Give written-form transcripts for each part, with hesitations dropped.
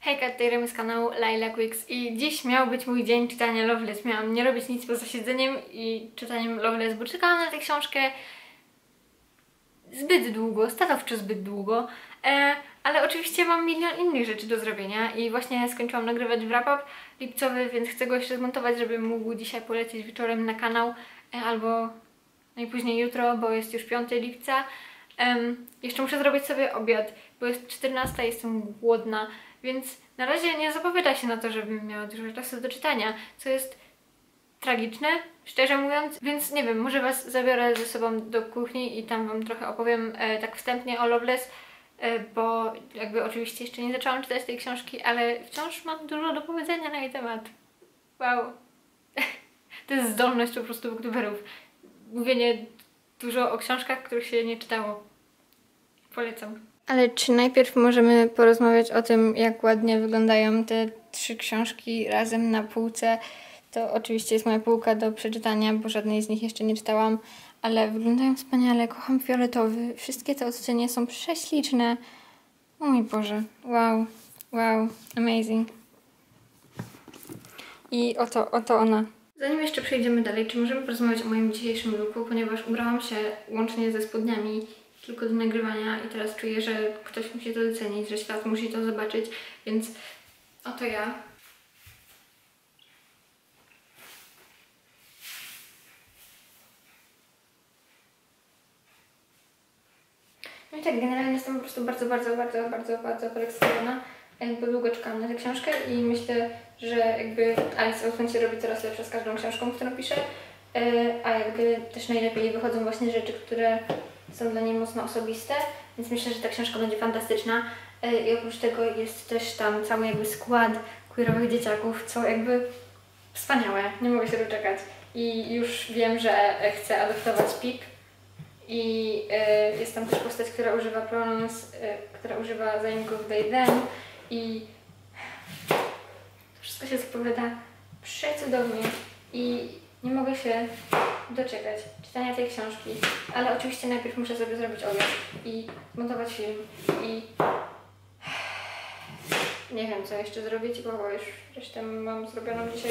Hejka, tutaj Remy z kanału Lilac Weeks i dziś miał być mój dzień czytania Loveless. Miałam nie robić nic poza siedzeniem i czytaniem Loveless, bo czekałam na tę książkę zbyt długo, stanowczo zbyt długo, ale oczywiście mam milion innych rzeczy do zrobienia i właśnie skończyłam nagrywać wrap-up lipcowy, więc chcę go jeszcze zmontować, żeby mógł dzisiaj polecieć wieczorem na kanał albo najpóźniej jutro, bo jest już 5 lipca. Jeszcze muszę zrobić sobie obiad, bo jest 14, jestem głodna, więc na razie nie zapowiada się na to, żebym miała dużo czasu do czytania, co jest tragiczne, szczerze mówiąc, więc nie wiem, może Was zabiorę ze sobą do kuchni i tam Wam trochę opowiem tak wstępnie o Loveless, bo jakby oczywiście jeszcze nie zaczęłam czytać tej książki, ale wciąż mam dużo do powiedzenia na jej temat. Wow. To jest zdolność po prostu booktuberów. Mówienie dużo o książkach, których się nie czytało. Polecam. Ale czy najpierw możemy porozmawiać o tym, jak ładnie wyglądają te 3 książki razem na półce? To oczywiście jest moja półka do przeczytania, bo żadnej z nich jeszcze nie czytałam, ale wyglądają wspaniale. Kocham fioletowy. Wszystkie te odcienie są prześliczne. O mój Boże. Wow. Wow. Amazing. I oto ona. Zanim jeszcze przejdziemy dalej, czy możemy porozmawiać o moim dzisiejszym looku, ponieważ ubrałam się łącznie ze spodniami tylko do nagrywania i teraz czuję, że ktoś musi to docenić, że świat musi to zobaczyć, więc oto ja. No i tak, generalnie jestem po prostu bardzo podekscytowana. Bo długo czekałam na tę książkę i myślę, że jakby Alice Oates się robi coraz lepsza z każdą książką, którą piszę, a jakby też najlepiej wychodzą właśnie rzeczy, które są dla niej mocno osobiste, więc myślę, że ta książka będzie fantastyczna i oprócz tego jest też tam cały jakby skład queerowych dzieciaków, co jakby wspaniałe, nie mogę się doczekać i już wiem, że chcę adoptować Pip i jest tam też postać, która używa pronouns, która używa zaimków they, them i to wszystko się zapowiada przecudownie i nie mogę się doczekać czytania tej książki, ale oczywiście najpierw muszę sobie zrobić obiad i montować film i nie wiem, co jeszcze zrobić, bo już resztę mam zrobioną dzisiaj,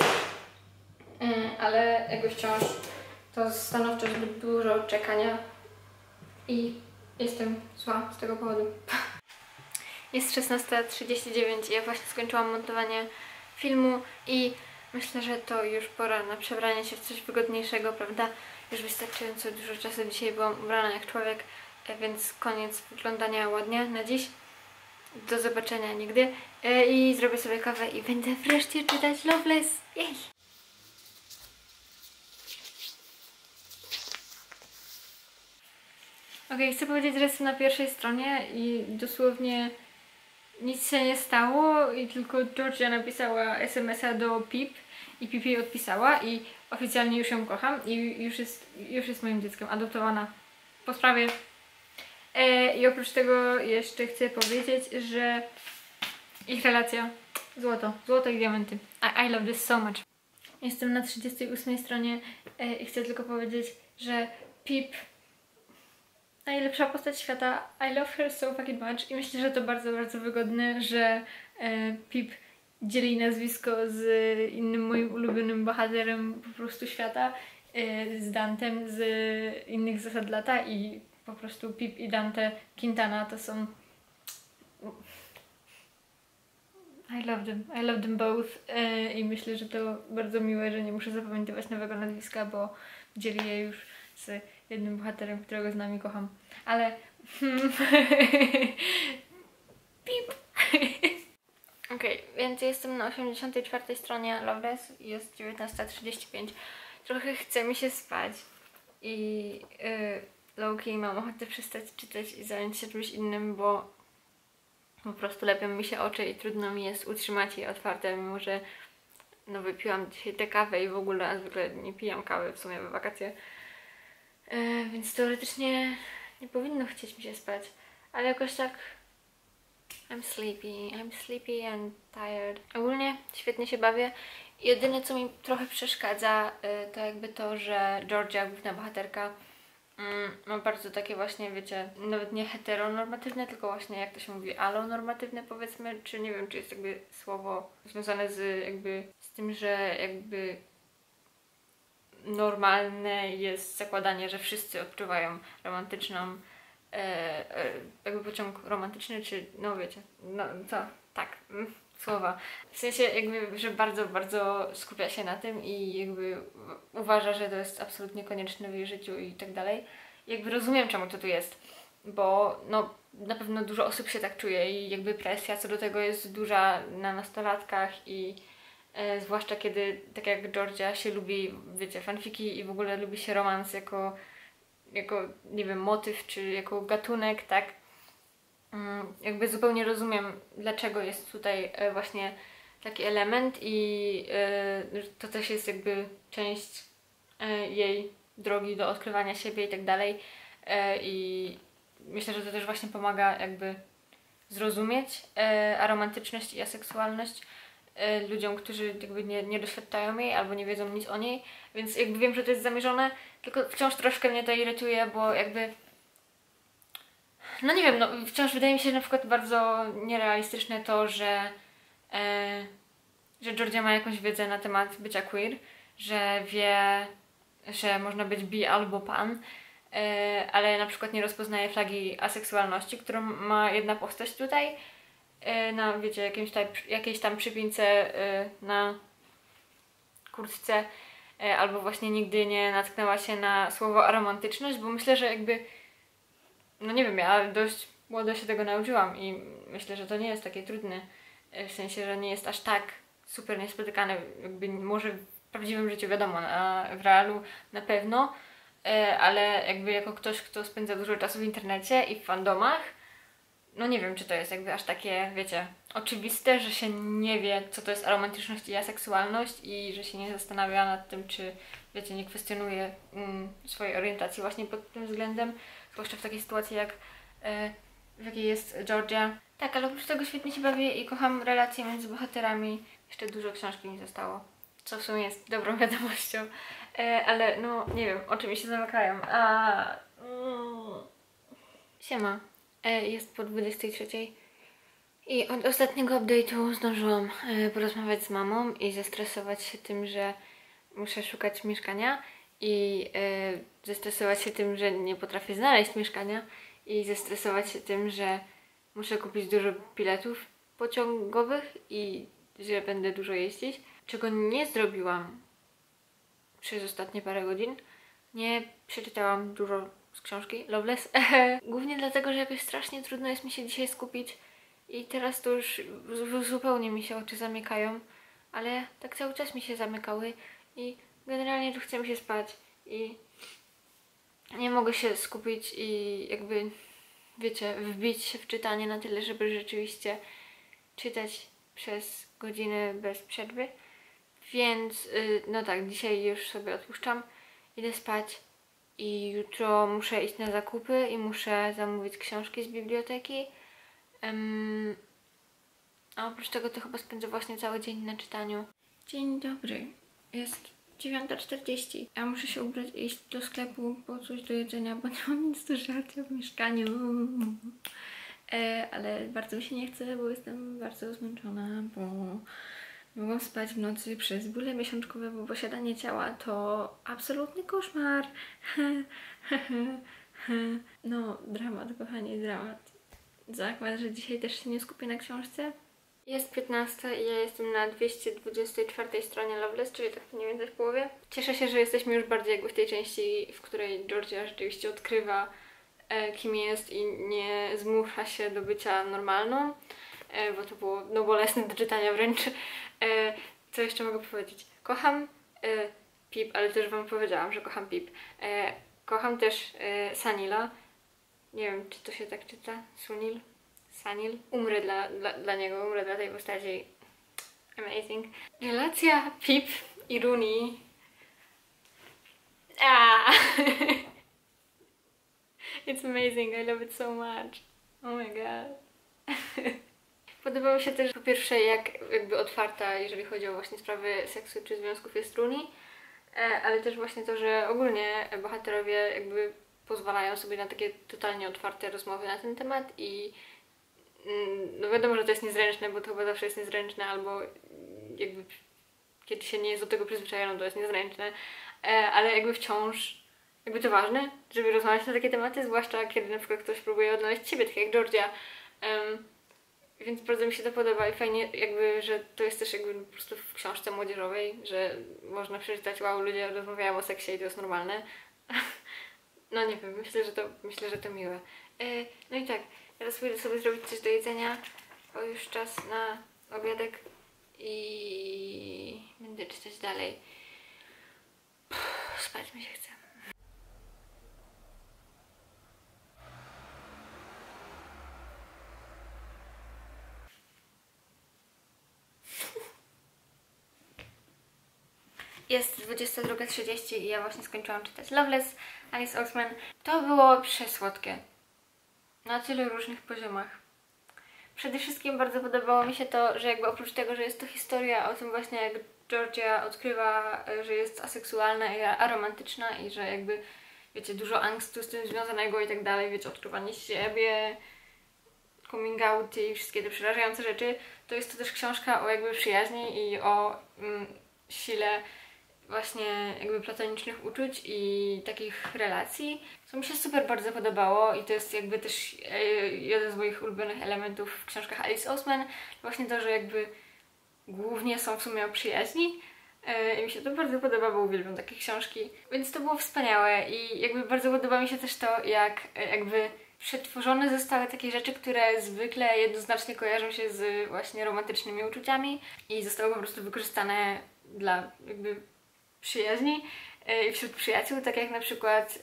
ale jakby wciąż to stanowczo zbyt dużo czekania i jestem zła z tego powodu. Jest 16:39 i ja właśnie skończyłam montowanie filmu i myślę, że to już pora na przebranie się w coś wygodniejszego, prawda? Już wystarczająco dużo czasu dzisiaj byłam ubrana jak człowiek, więc koniec wyglądania ładnie na dziś. Do zobaczenia nigdy. I zrobię sobie kawę i będę wreszcie czytać Loveless. Jej! Okej, chcę powiedzieć, że jestem na pierwszej stronie i dosłownie nic się nie stało i tylko Georgia napisała SMS-a do Pip i Pip jej odpisała i oficjalnie już ją kocham i już jest moim dzieckiem, adoptowana po sprawie. I oprócz tego jeszcze chcę powiedzieć, że ich relacja złoto i diamenty. I love this so much. Jestem na 38 stronie i chcę tylko powiedzieć, że Pip najlepsza postać świata. I love her so fucking much i myślę, że to bardzo wygodne, że Pip dzieli nazwisko z innym moim ulubionym bohaterem po prostu świata, z Dantem z Innych Zasad Lata i po prostu Pip i Dante Quintana to są... I love them both i myślę, że to bardzo miłe, że nie muszę zapamiętywać nowego nazwiska, bo dzieli je już z jednym bohaterem, którego z nami kocham. Ale... Pip! Okej, więc jestem na 84 stronie Loveless, jest 19:35. Trochę chce mi się spać i low-key mam ochotę przestać czytać i zająć się czymś innym, bo po prostu lepią mi się oczy i trudno mi jest utrzymać je otwarte, mimo że no wypiłam dzisiaj tę kawę i w ogóle a zwykle nie pijam kawy w sumie we wakacje. Więc teoretycznie nie powinno chcieć mi się spać, ale jakoś tak I'm sleepy and tired. Ogólnie świetnie się bawię. Jedyne co mi trochę przeszkadza to jakby to, że Georgia, główna bohaterka, ma bardzo takie właśnie, wiecie, nawet nie heteronormatywne, tylko właśnie jak to się mówi, alonormatywne powiedzmy, czy nie wiem, czy jest jakby słowo związane z jakby z tym, że jakby normalne jest zakładanie, że wszyscy odczuwają romantyczną jakby pociąg romantyczny, czy no wiecie, no co, tak, słowa. W sensie jakby, że bardzo, bardzo skupia się na tym i jakby uważa, że to jest absolutnie konieczne w jej życiu i tak dalej. Jakby rozumiem, czemu to tu jest, bo no na pewno dużo osób się tak czuje i jakby presja co do tego jest duża na nastolatkach i zwłaszcza kiedy, tak jak Georgia, się lubi, wiecie, fanfiki i w ogóle lubi się romans jako, nie wiem, motyw, czy jako gatunek, tak? Jakby zupełnie rozumiem, dlaczego jest tutaj właśnie taki element i to też jest jakby część jej drogi do odkrywania siebie i tak dalej. I myślę, że to też właśnie pomaga jakby zrozumieć aromantyczność i aseksualność ludziom, którzy jakby nie doświadczają jej albo nie wiedzą nic o niej, więc jakby wiem, że to jest zamierzone, tylko wciąż troszkę mnie to irytuje, bo jakby no nie wiem, no wciąż wydaje mi się na przykład bardzo nierealistyczne to, że Georgia ma jakąś wiedzę na temat bycia queer, że wie, że można być bi albo pan, ale na przykład nie rozpoznaje flagi aseksualności, którą ma jedna postać tutaj, na, wiecie, jakiejś tam przypince na kurtce, albo właśnie nigdy nie natknęła się na słowo aromantyczność, bo myślę, że jakby, no nie wiem, ja dość młodo się tego nauczyłam i myślę, że to nie jest takie trudne, w sensie, że nie jest aż tak super niespotykane, jakby może w prawdziwym życiu wiadomo, a w realu na pewno, ale jakby jako ktoś, kto spędza dużo czasu w internecie i w fandomach, no nie wiem, czy to jest jakby aż takie, wiecie, oczywiste, że się nie wie, co to jest aromantyczność i aseksualność i że się nie zastanawia nad tym, czy, wiecie, nie kwestionuje swojej orientacji właśnie pod tym względem, zwłaszcza w takiej sytuacji, jak w jakiej jest Georgia. Tak, ale oprócz tego świetnie się bawię i kocham relacje między bohaterami. Jeszcze dużo książki mi zostało, co w sumie jest dobrą wiadomością, ale no nie wiem, oczy mi się zamykają. Siema. Jest po 23 i od ostatniego update'u zdążyłam porozmawiać z mamą i zestresować się tym, że muszę szukać mieszkania i zestresować się tym, że nie potrafię znaleźć mieszkania i zestresować się tym, że muszę kupić dużo biletów pociągowych i że będę dużo jeździć, czego nie zrobiłam przez ostatnie parę godzin. Nie przeczytałam dużo z książki Loveless. Głównie dlatego, że jakoś strasznie trudno jest mi się dzisiaj skupić i teraz to już zupełnie mi się oczy zamykają, ale tak cały czas mi się zamykały i generalnie tu chce mi się spać i nie mogę się skupić i jakby, wiecie, wbić się w czytanie na tyle, żeby rzeczywiście czytać przez godzinę bez przerwy. Więc no tak, dzisiaj już sobie odpuszczam, idę spać i jutro muszę iść na zakupy i muszę zamówić książki z biblioteki. A oprócz tego to chyba spędzę właśnie cały dzień na czytaniu. Dzień dobry, jest 9:40. Ja muszę się ubrać i iść do sklepu po coś do jedzenia, bo nie mam nic do żarcia w mieszkaniu. Ale bardzo mi się nie chce, bo jestem bardzo zmęczona, bo mogłam spać w nocy przez bóle miesiączkowe, bo posiadanie ciała to absolutny koszmar. No, dramat, kochani, dramat. Zakład, że dzisiaj też się nie skupię na książce. Jest 15 i ja jestem na 224 stronie Loveless, czyli tak mniej więcej w połowie. Cieszę się, że jesteśmy już bardziej jakby w tej części, w której Georgia rzeczywiście odkrywa, kim jest i nie zmusza się do bycia normalną, bo to było no bolesne do czytania wręcz. Co jeszcze mogę powiedzieć? Kocham Pip, ale też wam powiedziałam, że kocham Pip. Kocham też Sunila. Nie wiem, czy to się tak czyta. Sunil? Sunil. Umrę dla niego, umrę dla tej postaci. Amazing. Relacja Pip i Rooney. It's amazing, I love it so much. Oh my god. Podoba mi się też po pierwsze jak jakby otwarta, jeżeli chodzi o właśnie sprawy seksu czy związków jest Rooney, ale też właśnie to, że ogólnie bohaterowie jakby pozwalają sobie na takie totalnie otwarte rozmowy na ten temat i no wiadomo, że to jest niezręczne, bo to chyba zawsze jest niezręczne, albo jakby kiedy się nie jest do tego przyzwyczajoną, to jest niezręczne, ale jakby wciąż jakby to ważne, żeby rozmawiać na takie tematy, zwłaszcza kiedy na przykład ktoś próbuje odnaleźć siebie, tak jak Georgia. Więc bardzo mi się to podoba i fajnie jakby, że to jest też jakby po prostu w książce młodzieżowej, że można przeczytać, wow, ludzie rozmawiają o seksie i to jest normalne. No nie wiem, myślę, że to miłe. No i tak, teraz pójdę sobie zrobić coś do jedzenia, bo już czas na obiadek i będę czytać dalej. Spać mi się chce. Jest 22:30 i ja właśnie skończyłam czytać Loveless, Alice Oseman. To było przesłodkie. Na tylu różnych poziomach. Przede wszystkim bardzo podobało mi się to, że jakby oprócz tego, że jest to historia o tym właśnie, jak Georgia odkrywa, że jest aseksualna i aromantyczna i że jakby, wiecie, dużo angstu z tym związanego i tak dalej, wiecie, odkrywanie siebie, coming out i wszystkie te przerażające rzeczy, to jest to też książka o jakby przyjaźni i o sile właśnie jakby platonicznych uczuć i takich relacji, co mi się super bardzo podobało i to jest jakby też jeden z moich ulubionych elementów w książkach Alice Oseman, właśnie to, że jakby głównie są w sumie o przyjaźni i mi się to bardzo podoba, bo uwielbiam takie książki, więc to było wspaniałe i jakby bardzo podoba mi się też to, jak jakby przetworzone zostały takie rzeczy, które zwykle jednoznacznie kojarzą się z właśnie romantycznymi uczuciami i zostały po prostu wykorzystane dla jakby przyjaźni i wśród przyjaciół, tak jak na przykład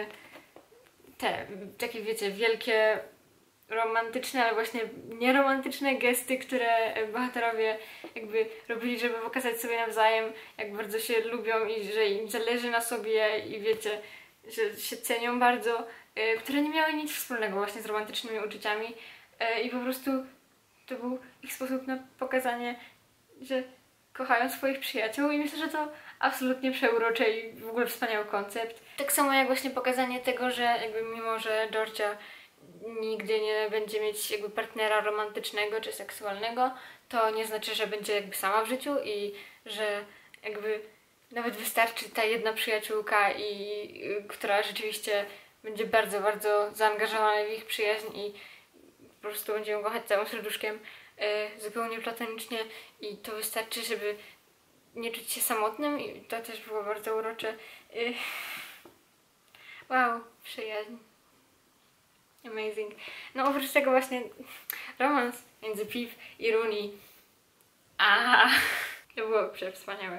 te takie, wiecie, wielkie romantyczne, ale właśnie nieromantyczne gesty, które bohaterowie jakby robili, żeby pokazać sobie nawzajem, jak bardzo się lubią i że im zależy na sobie i wiecie, że się cenią bardzo, które nie miały nic wspólnego właśnie z romantycznymi uczuciami i po prostu to był ich sposób na pokazanie, że kochają swoich przyjaciół i myślę, że to absolutnie przeurocze i w ogóle wspaniały koncept. Tak samo jak właśnie pokazanie tego, że jakby mimo, że Georgia nigdy nie będzie mieć jakby partnera romantycznego czy seksualnego, to nie znaczy, że będzie jakby sama w życiu i że jakby nawet wystarczy ta jedna przyjaciółka która rzeczywiście będzie bardzo, bardzo zaangażowana w ich przyjaźń i po prostu będzie ją kochać całym serduszkiem, zupełnie platonicznie i to wystarczy, żeby nie czuć się samotnym i to też było bardzo urocze. Wow, przyjaźń. Amazing. No oprócz tego właśnie romans między Pip i Rooney. To było przewspaniałe.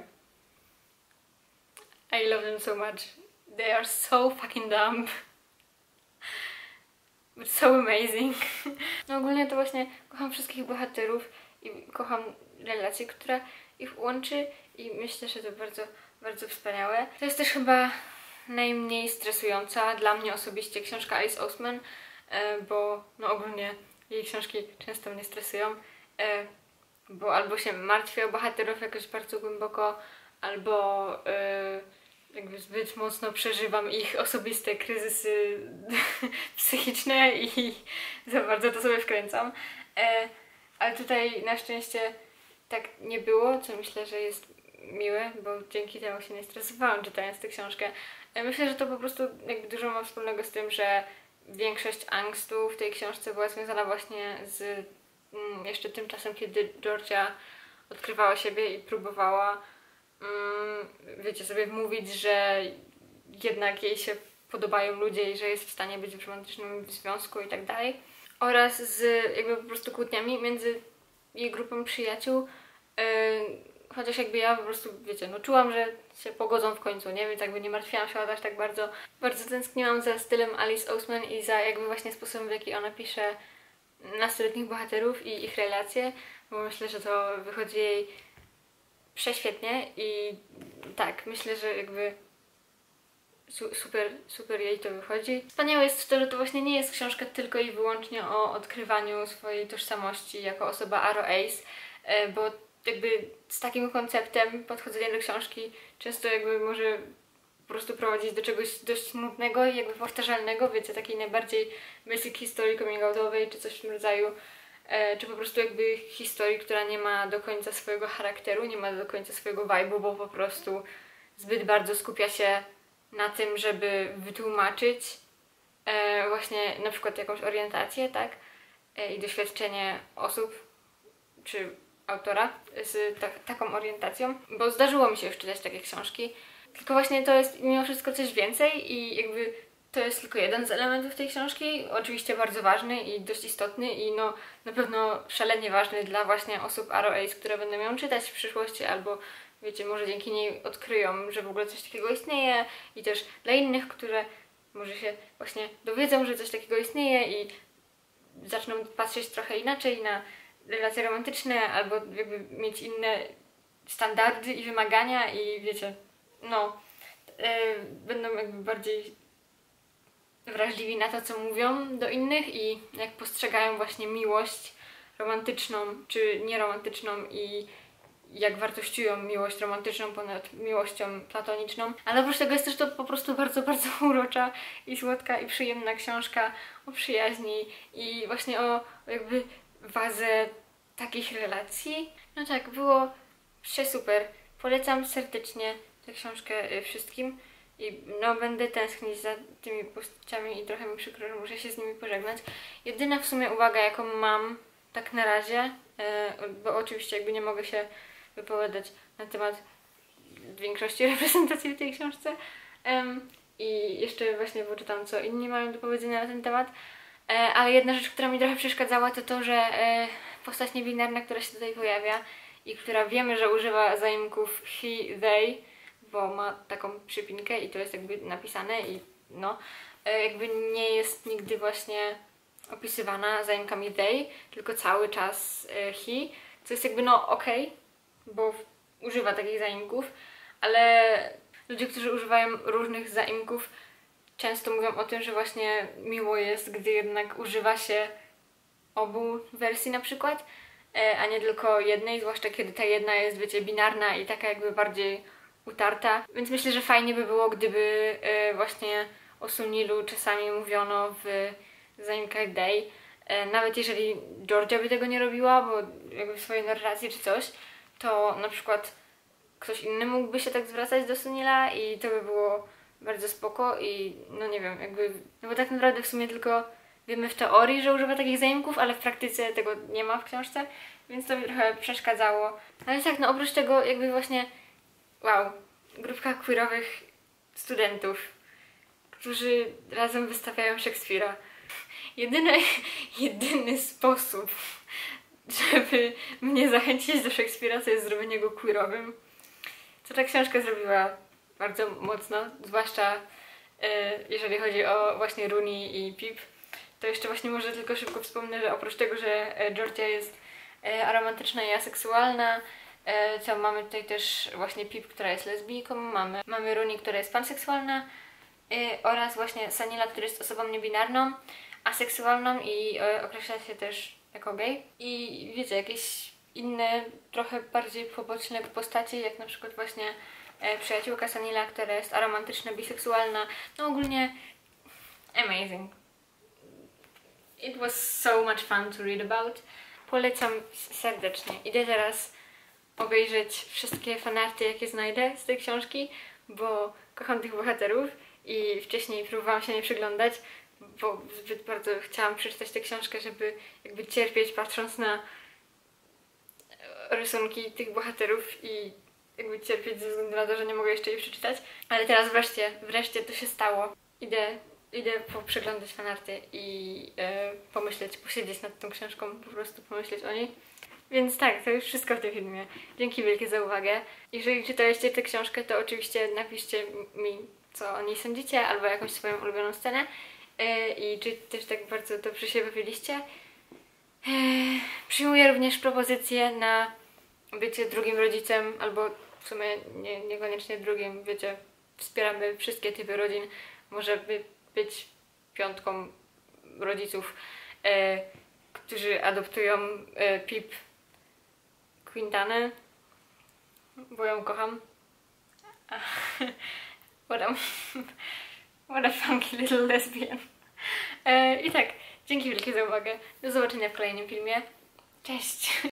I love them so much. They are so fucking dumb. But so amazing. No ogólnie to właśnie kocham wszystkich bohaterów i kocham relację, która ich łączy i myślę, że to bardzo, bardzo wspaniałe. To jest też chyba najmniej stresująca dla mnie osobiście książka Alice Oseman, bo no ogólnie jej książki często mnie stresują, bo albo się martwię o bohaterów jakoś bardzo głęboko, albo jakby zbyt mocno przeżywam ich osobiste kryzysy psychiczne i za bardzo to sobie wkręcam. Ale tutaj na szczęście tak nie było, co myślę, że jest miłe, bo dzięki temu się nie stresowałam czytając tę książkę. Myślę, że to po prostu jakby dużo ma wspólnego z tym, że większość angstu w tej książce była związana właśnie z jeszcze tym czasem, kiedy Georgia odkrywała siebie i próbowała wiecie, sobie wmówić, że jednak jej się podobają ludzie i że jest w stanie być w romantycznym związku i tak dalej. Oraz z jakby po prostu kłótniami między jej grupą przyjaciół. Chociaż jakby ja po prostu, wiecie, no czułam, że się pogodzą w końcu, nie? Więc jakby nie martwiłam się aż tak bardzo. Bardzo tęskniłam za stylem Alice Oseman i za jakby właśnie sposobem, w jaki ona pisze nastoletnich bohaterów i ich relacje, bo myślę, że to wychodzi jej prześwietnie i tak, myślę, że jakby super jej to wychodzi. Wspaniałe jest to, że to właśnie nie jest książka tylko i wyłącznie o odkrywaniu swojej tożsamości jako osoba Aro Ace, bo jakby z takim konceptem podchodzenia do książki często jakby może po prostu prowadzić do czegoś dość nudnego i jakby powtarzalnego, wiecie, takiej najbardziej basic historii coming outowej, czy coś w tym rodzaju, czy po prostu jakby historii, która nie ma do końca swojego charakteru, nie ma do końca swojego vibe'u, bo po prostu zbyt bardzo skupia się na tym, żeby wytłumaczyć właśnie na przykład jakąś orientację, tak? I doświadczenie osób, czy autora z taką orientacją, bo zdarzyło mi się już czytać takie książki, tylko właśnie to jest mimo wszystko coś więcej i jakby to jest tylko jeden z elementów tej książki, oczywiście bardzo ważny i dość istotny i no na pewno szalenie ważny dla właśnie osób ROAs, które będą ją czytać w przyszłości albo wiecie, może dzięki niej odkryją, że w ogóle coś takiego istnieje i też dla innych, które może się właśnie dowiedzą, że coś takiego istnieje i zaczną patrzeć trochę inaczej na relacje romantyczne albo jakby mieć inne standardy i wymagania i wiecie, no będą jakby bardziej wrażliwi na to, co mówią do innych i jak postrzegają właśnie miłość romantyczną czy nieromantyczną i jak wartościują miłość romantyczną ponad miłością platoniczną. Ale oprócz tego jest też to po prostu bardzo, bardzo urocza i słodka i przyjemna książka o przyjaźni i właśnie o jakby wadze takich relacji. No tak, było super. Polecam serdecznie tę książkę wszystkim i no będę tęsknić za tymi postaciami i trochę mi przykro, że muszę się z nimi pożegnać. Jedyna w sumie uwaga, jaką mam tak na razie, bo oczywiście jakby nie mogę się wypowiadać na temat większości reprezentacji w tej książce i jeszcze właśnie poczytam, co inni mają do powiedzenia na ten temat, ale jedna rzecz, która mi trochę przeszkadzała, to to, że postać niebinarna, która się tutaj pojawia i która wiemy, że używa zaimków he, they, bo ma taką przypinkę i to jest jakby napisane i no, jakby nie jest nigdy właśnie opisywana zaimkami they, tylko cały czas he, co jest jakby no okej, bo używa takich zaimków, ale ludzie, którzy używają różnych zaimków, często mówią o tym, że właśnie miło jest, gdy jednak używa się obu wersji na przykład, a nie tylko jednej, zwłaszcza kiedy ta jedna jest, wiecie, binarna i taka jakby bardziej utarta. Więc myślę, że fajnie by było, gdyby właśnie o Sunilu czasami mówiono w zaimkach they. Nawet jeżeli Georgia by tego nie robiła, bo jakby w swojej narracji czy coś, to na przykład ktoś inny mógłby się tak zwracać do Sunila i to by było bardzo spoko i no nie wiem, jakby, no bo tak naprawdę w sumie tylko wiemy w teorii, że używa takich zaimków, ale w praktyce tego nie ma w książce, więc to mi trochę przeszkadzało. Ale tak, no oprócz tego jakby właśnie, wow, grupka queerowych studentów, którzy razem wystawiają Szekspira. Jedyny sposób, żeby mnie zachęcić do Szekspira, to jest zrobienie go queerowym. Co ta książka zrobiła bardzo mocno, zwłaszcza jeżeli chodzi o właśnie Rooney i Pip. To jeszcze właśnie może tylko szybko wspomnę, że oprócz tego, że Georgia jest aromantyczna i aseksualna, to mamy tutaj też właśnie Pip, która jest lesbijką, mamy Rooney, która jest panseksualna oraz właśnie Sunila, który jest osobą niebinarną, aseksualną i określa się też jako gay. I wiecie, jakieś inne, trochę bardziej poboczne postacie, jak na przykład właśnie przyjaciółka Sunila, która jest aromantyczna, biseksualna. No ogólnie amazing. It was so much fun to read about. Polecam serdecznie. Idę teraz obejrzeć wszystkie fanarty, jakie znajdę z tej książki, bo kocham tych bohaterów i wcześniej próbowałam się nie przyglądać, bo zbyt bardzo chciałam przeczytać tę książkę, żeby jakby cierpieć patrząc na rysunki tych bohaterów i jakby cierpieć ze względu na to, że nie mogę jeszcze jej przeczytać. Ale teraz wreszcie to się stało. Idę przeglądać fanarty i pomyśleć, posiedzieć nad tą książką, po prostu pomyśleć o niej. Więc tak, to już wszystko w tym filmie. Dzięki wielkie za uwagę. Jeżeli czytaliście tę książkę, to oczywiście napiszcie mi, co o niej sądzicie, albo jakąś swoją ulubioną scenę. I czy też tak bardzo dobrze się bawiliście. Przyjmuję również propozycję na bycie drugim rodzicem, albo w sumie niekoniecznie drugim, wiecie, wspieramy wszystkie typy rodzin. Może być piątką rodziców, którzy adoptują Pip Quintanę, bo ją kocham. What a funky little lesbian. I tak, dzięki wielkie za uwagę. Do zobaczenia w kolejnym filmie. Cześć!